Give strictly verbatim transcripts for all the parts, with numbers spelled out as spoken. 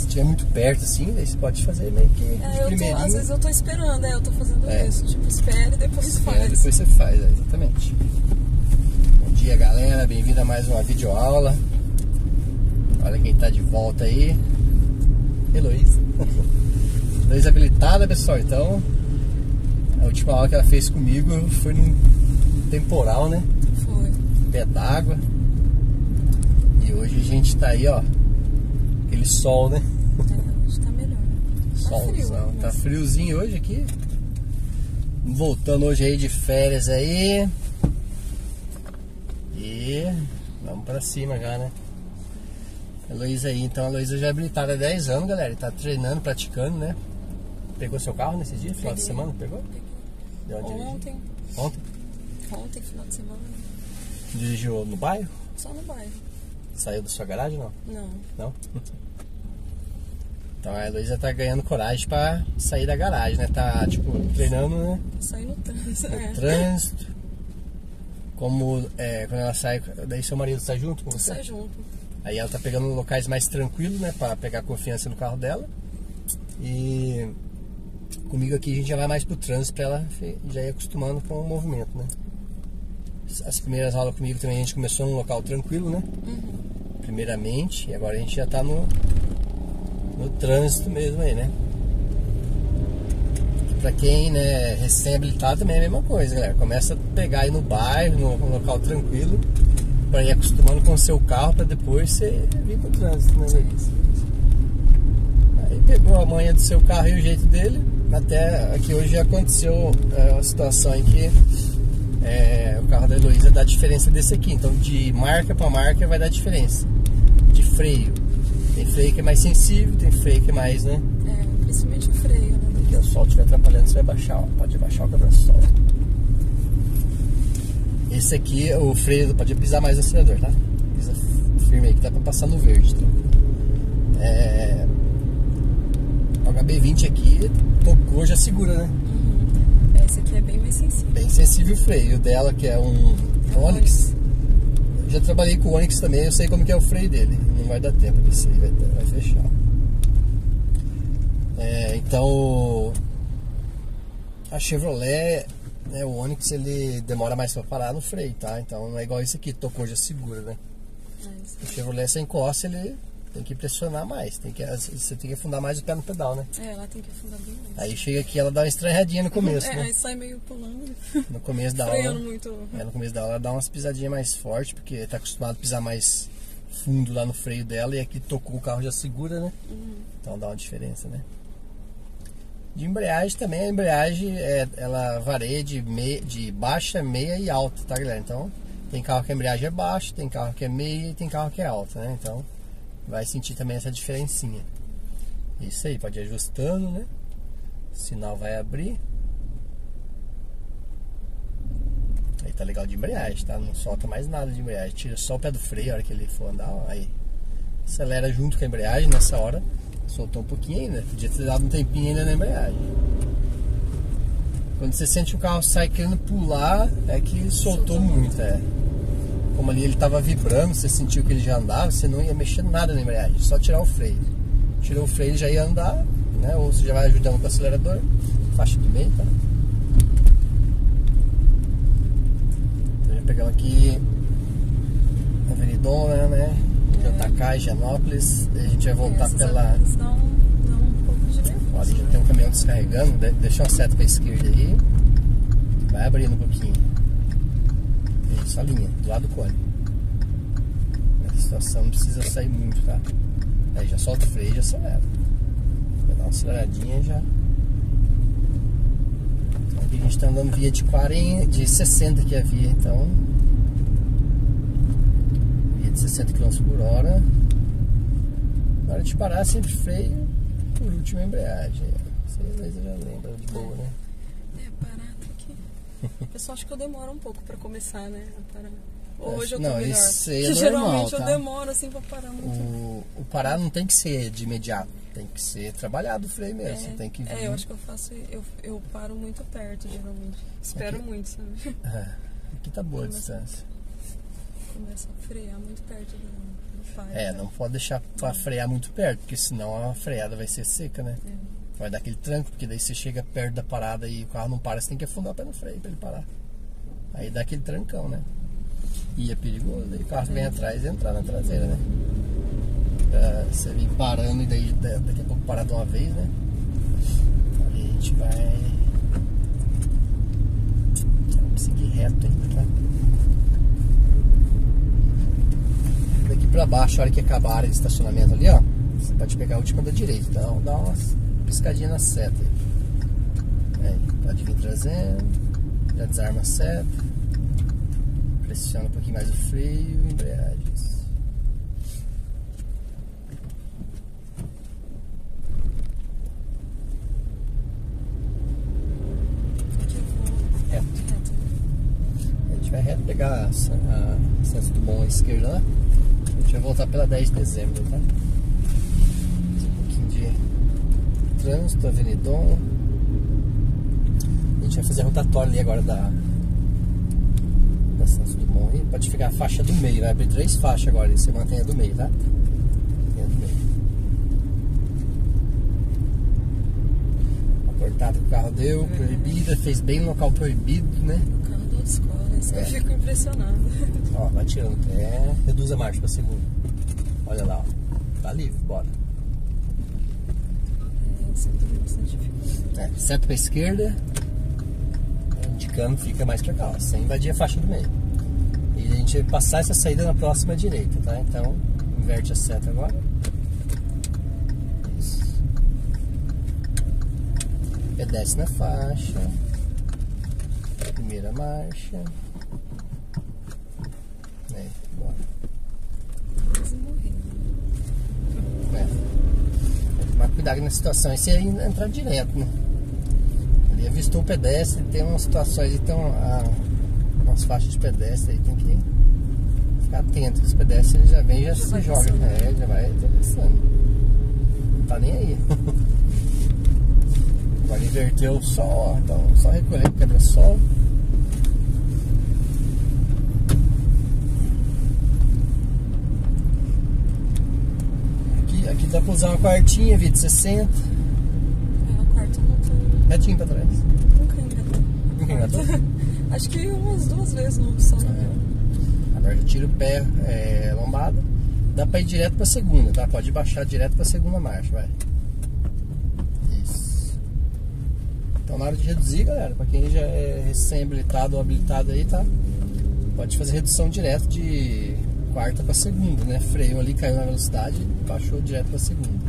se estiver muito perto assim, daí você pode fazer meio que É, eu primeirinho. tô, às vezes eu tô esperando, é, eu tô fazendo É. isso. Tipo, espere e depois Espera, faz. depois você faz, é, exatamente. Bom dia, galera, bem-vindo a mais uma videoaula. Olha quem tá de volta aí, Heloísa. Heloísa habilitada, pessoal. Então, a última aula que ela fez comigo foi num temporal, né? Foi. Pé d'água. E hoje a gente tá aí, ó, aquele sol, né? É, hoje tá melhor. Tá frio, Solzão, mas... tá friozinho hoje aqui. Voltando hoje aí de férias aí. E vamos pra cima já, né? Heloísa aí, então a Heloísa já é habilitada há dez anos, galera. E tá treinando, praticando, né? Pegou seu carro nesse dia, final de semana? Pegou? De onde dirigiu? Ontem. Ontem? Ontem, final de semana. Dirigiu no bairro? Só no bairro. Saiu da sua garagem, não? Não. Não? Então a Heloísa tá ganhando coragem pra sair da garagem, né? Tá, tipo, treinando, né? Saí no trânsito. No É. trânsito. Como, é, quando ela sai, daí seu marido tá junto com você? Sai junto. Aí ela tá pegando locais mais tranquilos, né? Pra pegar confiança no carro dela. E comigo aqui a gente já vai mais pro trânsito pra ela já ir acostumando com o movimento, né? As primeiras aulas comigo também a gente começou num local tranquilo, né? Uhum. Primeiramente. E agora a gente já tá no, no trânsito mesmo aí, né? E pra quem, né, recém-habilitado também é a mesma coisa, galera. Começa a pegar aí no bairro, no, no local tranquilo, pra ir acostumando com o seu carro pra depois você vir pro trânsito, né? Aí pegou a manha do seu carro e o jeito dele. Até aqui hoje já aconteceu é, uma situação aí que é, o carro da Heloísa dá diferença desse aqui. Então de marca pra marca vai dar diferença. De freio. Tem freio que é mais sensível, tem freio que é mais, né? É, principalmente o freio, né? Se o sol estiver atrapalhando, você vai baixar, ó. Pode baixar o quebra-sol. Esse aqui, o freio, pode pisar mais no acelerador, tá? Pisa firme aí que dá pra passar no verde. Então. É... O H B vinte aqui, tocou, já segura, né? Uhum. Esse aqui é bem mais sensível. Bem sensível o freio. O dela, que é um Onix. Eu já trabalhei com o Onix também, eu sei como que é o freio dele. Não vai dar tempo desse aí, vai, vai fechar. É, então, a Chevrolet, né, o Onix, ele demora mais pra parar no freio, tá? Então não é igual esse aqui, tocou, já segura, né? É, o Chevrolet, sem encosta, ele tem que pressionar mais, tem que, você tem que afundar mais o pé no pedal, né? É, ela tem que afundar bem mais. Aí chega aqui, ela dá uma estranhadinha no começo, é, né? aí sai meio pulando. No começo da aula, Freando muito. é, no começo da aula ela dá umas pisadinhas mais fortes, porque tá acostumado a pisar mais fundo lá no freio dela, e aqui tocou o carro, já segura, né? Uhum. Então dá uma diferença, né? De embreagem também, a embreagem é, ela varia de, meia, de baixa, meia e alta, tá, galera? Então tem carro que a embreagem é baixa, tem carro que é meia e tem carro que é alta, né? Então vai sentir também essa diferencinha. Isso aí, pode ir ajustando, né? O sinal vai abrir. Aí tá legal de embreagem, tá? Não solta mais nada de embreagem. Tira só o pé do freio a hora que ele for andar, ó, aí acelera junto com a embreagem nessa hora. Soltou um pouquinho ainda, podia ter dado um tempinho ainda na embreagem. Quando você sente o carro sai querendo pular, é que soltou muito, é. Como ali ele tava vibrando, você sentiu que ele já andava, você não ia mexer nada na embreagem, só tirar o freio. Tirou o freio, ele já ia andar, né? Ou você já vai ajudando com o acelerador, faixa do meio, tá? Então já pegamos aqui a Avenidona, né? J K, Higienópolis, a gente vai voltar Essas pela... avenidas dão, dão um pouco de nervoso. Olha, já tem um caminhão descarregando, deixa uma seta pra esquerda aí, vai abrindo um pouquinho. Isso, a linha, do lado do cone. A situação não precisa sair muito, tá? Aí já solta o freio e já acelera. Vai dar uma aceleradinha já. Então aqui a gente tá andando via de quarenta, de sessenta que é a via, então... de sessenta quilômetros por hora. Na hora de parar, sempre freio, por último a embreagem. Vocês já lembram de boa, né? É, parar aqui. O pessoal acha que eu demoro um pouco pra começar, né? A parar. Hoje eu tô não, melhor. isso aí é Porque normal, geralmente tá? eu demoro assim pra parar muito. O, o parar não tem que ser de imediato, tem que ser trabalhado o freio mesmo. É, Você tem que vir. é, eu acho que eu faço. Eu, eu paro muito perto, geralmente. Espero Aqui. muito, sabe? É, aqui tá boa a distância. começa a frear muito perto do, do pai. É, tá? não pode deixar pra frear muito perto, porque senão a freada vai ser seca, né? É. Vai dar aquele tranco, porque daí você chega perto da parada e o carro não para, você tem que afundar o pé no freio pra ele parar. Aí dá aquele trancão, né? E é perigoso, daí o carro vem atrás e entrar na traseira, né? Pra você vir parando e daí daqui a pouco parar de uma vez, né? Aí a gente vai... Vamos seguir reto ainda, tá? Daqui pra baixo, a hora que acabar a área de estacionamento ali, ó, você pode pegar a última da direita, então dá uma piscadinha na seta aí. Aí, pode vir trazendo, já desarma a seta, pressiona um pouquinho mais o freio e embreagens. Reto. A gente vai reto pegar a, a Santos Dumont à esquerda lá. A gente vai voltar pela dez de dezembro, tá? Um pouquinho de trânsito, avenidon. A gente vai fazer a rotatória ali agora da, da Santos Dumont. E pode ficar a faixa do meio, vai abrir três faixas agora. E você mantém a do meio, tá? Mantém a do meio. A cortada que o carro deu, proibida, fez bem no local proibido, né? O carro da escola, isso que É. eu fico impressionado. Ó, vai tirando o pé, reduz a marcha pra segunda. Olha lá, ó. Tá livre, bora. É, sempre tem bastante dificuldade. É, seta pra esquerda, indicando fica mais pra cá, ó, sem invadir a faixa do meio. E a gente vai passar essa saída na próxima direita, tá? Então, inverte a seta agora. Isso. Pedestre na faixa. Primeira marcha. Aí, bora. Quase morrendo. É. Tomar cuidado na situação. Esse aí entrar direto, né? Ele avistou o pedestre, tem umas situações aí, tem uma, umas faixas de pedestre aí, tem que ficar atento. Os pedestres ele já vem e já, Já se vai joga. passando. É, já vai atravessando. Não tá nem aí. Agora inverteu o sol, então só recolher o quebra-sol. Aqui, aqui dá pra usar uma quartinha, via de sessenta, É, a quarta eu não tô. retinho pra trás. Nunca engatou. Nunca engatou? Acho que umas duas vezes no salão. É. Agora já tira o pé é, lombada. Dá pra ir direto pra segunda, tá? Pode baixar direto pra segunda marcha, vai. Isso. Então na hora de reduzir, galera, pra quem já é recém-habilitado ou habilitado aí, tá? Pode fazer redução direto de quarta pra segunda, né? Freio ali, caiu na velocidade, baixou direto pra segunda.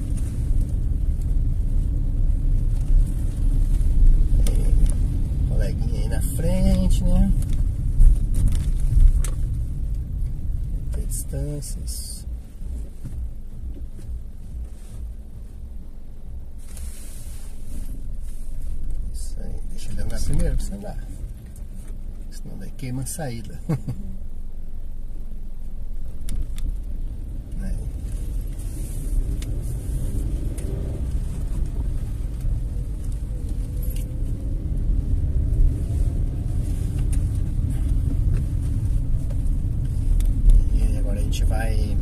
E, coleguinha aí na frente, né? Ter distâncias. Isso aí, deixa ele andar primeiro pra você andar. Senão daí queima a saída. Aí. E agora a gente vai.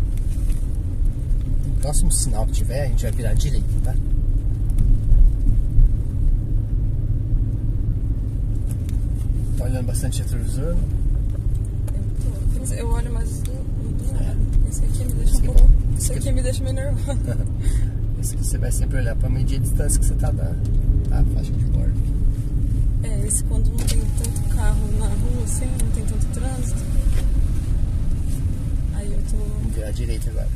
No próximo sinal que tiver, a gente vai virar à direita, tá? Tá olhando bastante retrovisor? Eu tô. Mas eu olho mais do, do É. lado. Esse aqui me deixa Esse um aqui é pouco. bom. Esse Esse aqui aqui me deixa meio nervoso. Esse aqui você vai sempre olhar pra medir a distância que você tá dando. Tá? Faixa de bordo. É, esse quando não tem tanto carro na rua, assim, não tem tanto trânsito. Aí eu tô. Vamos virar à direita agora.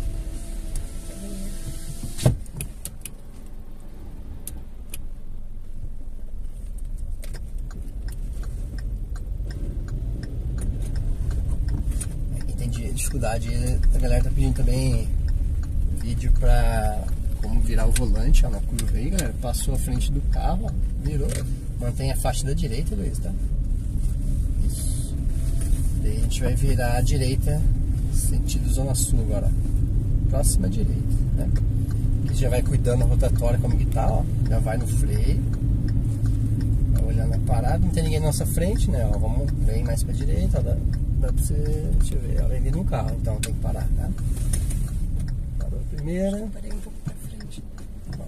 Quem tem di- dificuldade, a galera tá pedindo também vídeo pra como virar o volante ó, na curva aí, galera. Passou a frente do carro, ó, virou. Mantém a faixa da direita, Luiz, tá? Isso. Daí a gente vai virar à direita, sentido Zona Sul agora. Próxima direita, né? Aqui já vai cuidando da rotatória como que tá, ó. Já vai no freio. Vai olhando a parada, não tem ninguém na nossa frente, né? Ó, vamos bem mais pra direita, ó, dá, dá pra você, deixa eu ver, ela vai vir no carro, então tem que parar, tá? Parou a primeira. Parei um pouco pra frente. Ó.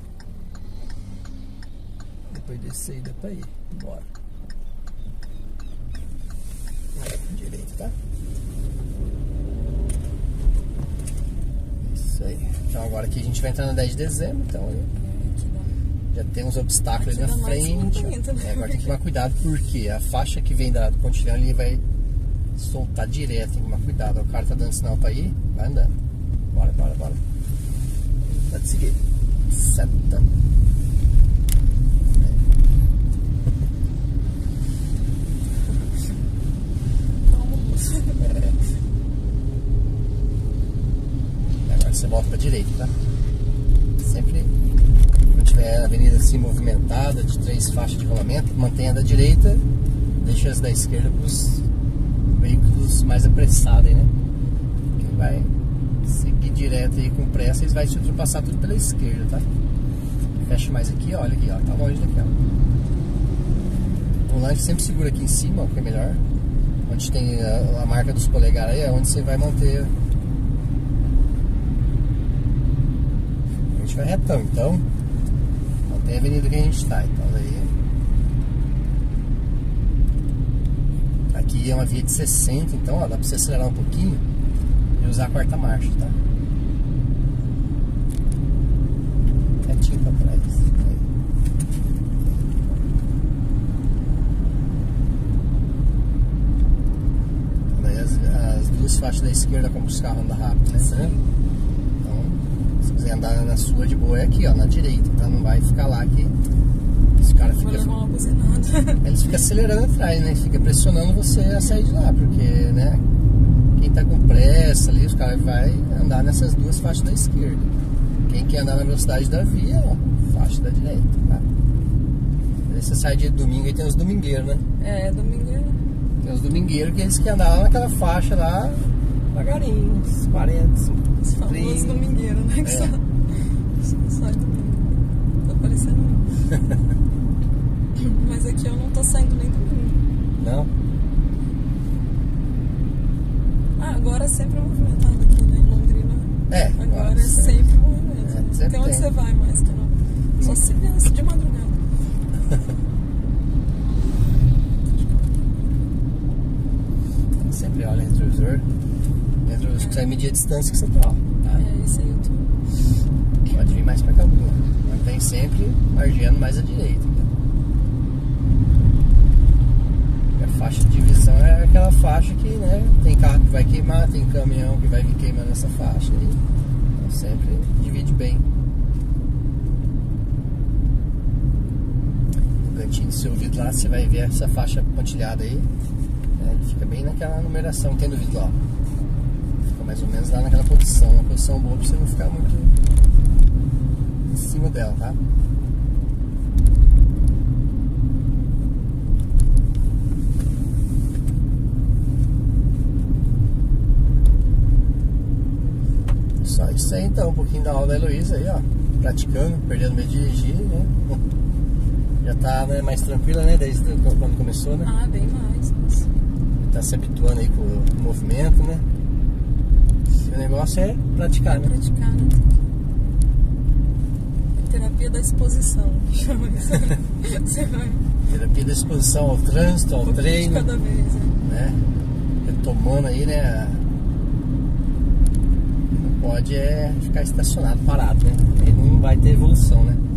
Depois descer dá pra ir, bora. Aí, direito, tá? Isso aí. Então agora aqui a gente vai entrar na dez de dezembro, então aí já tem uns obstáculos ali na frente. Momento, né? É, agora tem que tomar cuidado porque a faixa que vem da, do pontilhão ali vai soltar direto, tem que tomar cuidado. O cara tá dando sinal pra ir, vai andando. Bora, bora, bora. Pode seguir. Seta. Agora você volta pra direita, tá? Sempre quando tiver a avenida assim movimentada, de três faixas de rolamento, mantenha da direita, deixa as da esquerda para os veículos mais apressados aí, né? Quem vai seguir direto aí com pressa, eles vão se ultrapassar tudo pela esquerda, tá? Fecha mais aqui, olha aqui, ó, tá longe daqui, ó. O volante sempre segura aqui em cima, ó, que é melhor. Onde tem a, a marca dos polegares aí, é onde você vai manter. A gente vai retão, então mantém a avenida que a gente está, então daí. Aqui é uma via de sessenta, então ó, dá pra você acelerar um pouquinho e usar a quarta marcha, tá? Retinho pra trás. Aí. Daí as, as duas faixas da esquerda como os carros andam rápido, né? Tá? Então, se quiser andar na sua de boa é aqui, ó, na direita, tá? Não vai ficar lá que os caras ficam. Eles ficam acelerando atrás, né? Fica pressionando você a sair de lá, porque, né? Quem tá com pressa ali, os caras vai andar nessas duas faixas da esquerda. Quem quer andar na velocidade da via, ó, faixa da direita, tá? Aí você sai de domingo e tem os domingueiros, né? É, domingueiro. Tem os domingueiros que eles querem andar lá naquela faixa lá, devagarinho, uns quarenta, Os famosos domingueiros, né? Que É. só, só domingo. Tá parecendo. Mas aqui eu não tô saindo nem domingo. Não? Ah, agora é sempre movimentado aqui, né? Em Londrina. É, Agora é sempre. sempre movimento. É, né? sempre Tem onde tem. você vai mais que não. Só se viesse de madrugada. Sempre olha o retrovisor. O retrovisor que você vai medir a distância que você tá, ó, tá? É, isso aí eu tô. Pode vir mais pra cá, mantém sempre margeando mais à direita. Então. E a faixa de divisão é aquela faixa que, né, tem carro que vai queimar, tem caminhão que vai vir queimando essa faixa aí. Então sempre divide bem. No cantinho do seu vidro lá, você vai ver essa faixa pontilhada aí. Né, ele fica bem naquela numeração que tem no vidro lá. Fica mais ou menos lá naquela posição, uma posição boa pra você não ficar muito em cima dela, tá? Só isso aí então, um pouquinho da aula da Heloísa aí, ó, praticando, perdendo medo de dirigir, né? Já tá, né, mais tranquila, né, desde quando começou, né? Ah, bem mais. Nossa. Tá se habituando aí com o movimento, né? E o negócio é praticar, né? Praticar, né? Terapia da exposição, que chama isso aí. Você vai Terapia da exposição ao trânsito, ao um pouquinho de treino, cada vez, né? né? Retomando aí, né? Não pode é ficar estacionado, parado, né? Aí não vai ter evolução, né?